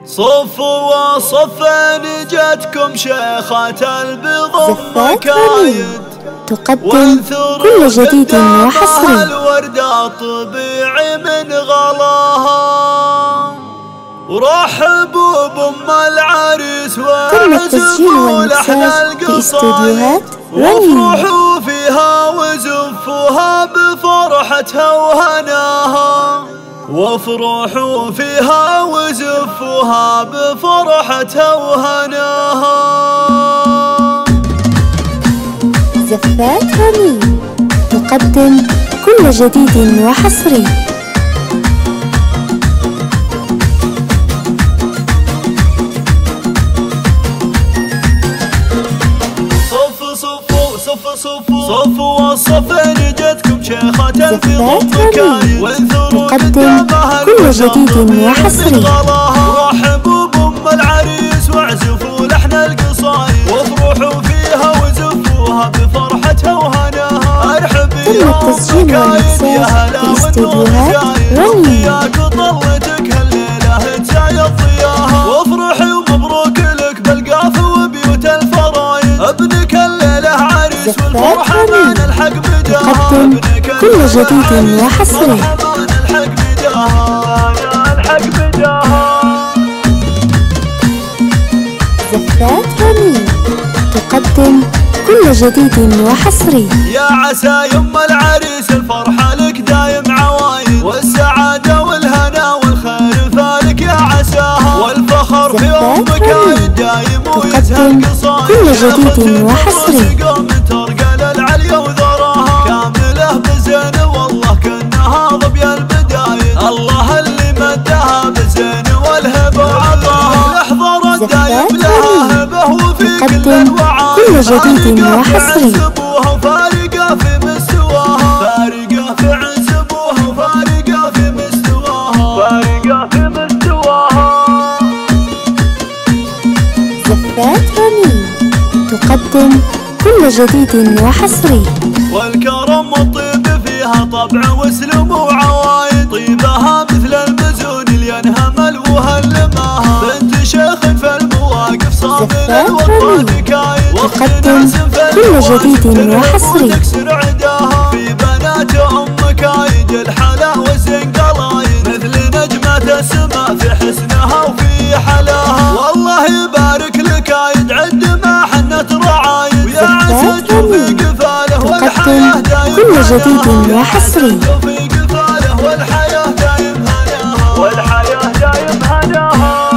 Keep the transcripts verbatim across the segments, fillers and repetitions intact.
صفوا وصفا جتكم شيخات البضم مكايد تقدم كل جديد وحصري. الوردة طبيعي من غلاها، ورحبوا بأم العريس وعزفوا لحن القصايد، وافرحوا فيها وزفوها بفرحتها وهناها، وافرحوا فيها وزفوها بفرحتها وهناها. زفات رنين تقدم كل جديد وحصري. صفوا وصفا جتكم شيخات البضم مكايد، وانثروا قدامها كل جديد وحصري. رحبوا بأم العريس واعزفوا لحن القصايد، وافرحوا فيها وزفوها بفرحتها وهناها. ارحبي يا ام مكايد يا هلا والنور جاي، وياك وطلتك هالليله تزايد ضياها، وافرحي ومبروك لك بالقاف وبيوت الفرايد، ابنك الليله عريس والفرحه ما نلحق بداها. تقدم كل جديد وحصري. نلحق بداها نلحق بداها. زفات رنين تقدم كل جديد وحصري. يا عسى يم العريس الفرحة لك دايم عوايد، والسعادة والهنا والخير فالك يا عساها، والفخر في أم مكايد دايم ويزهى قصايد. كل جديد وحصري. قوم ترقى للعليا وذراها، كامله بزين والله كأنها ظبي البدايد، الله اللي مدها بزين والهبة وعطاها، لحظة رد دايم لها هبه وفي كل الوعايد. كل جديد وحصري. فارقة في مستواها، فارقة في عزبوها، وفارقة في مستواها، فارقة في مستواها. زفات رنين تقدم كل جديد وحصري. والكرم والطيب فيها طبع واسلم وعوايد، طيبها مثل المزون اللي ينهى ملوها لماها، بنت شيخ في المواقف صابر والطيب كايد، تقدم كل جديد وحصري. تكسر عداها في بنات ام مكايد، الحلا والزين قلايد، مثل نجمة السماء في حسنها وفي حلاها، والله يبارك لك عيد عد ما حنت رعايد، ويا عسى توفيق فاله والحياة دايم كل جديد وحصري. توفيق فاله والحياة دايم هناها، والحياة دايم هناها.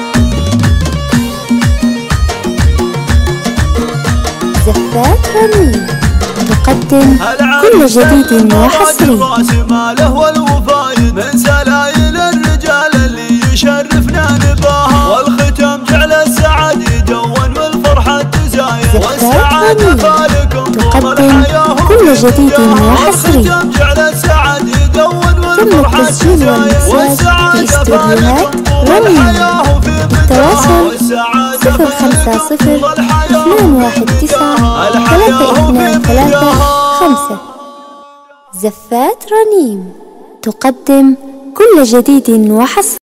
زفات رنين تقدم كل جديد وحصري. راس ماله والوفايد، من سلايل الرجال اللي يشرفنا نباها، والختم جعل السعد يدون والفرحة تزايد، والسعادة فالكم طول الحياة كل جديد وحصري. والختم جعل السعد يدون والفرحة تزايد، والسعادة فالكم طول الحياة في التواصل صفر خمسة صفر اثنان واحد تسعة ثلاثة اثنان ثلاثة خمسة. زفات رنين تقدم كل جديد وحصري.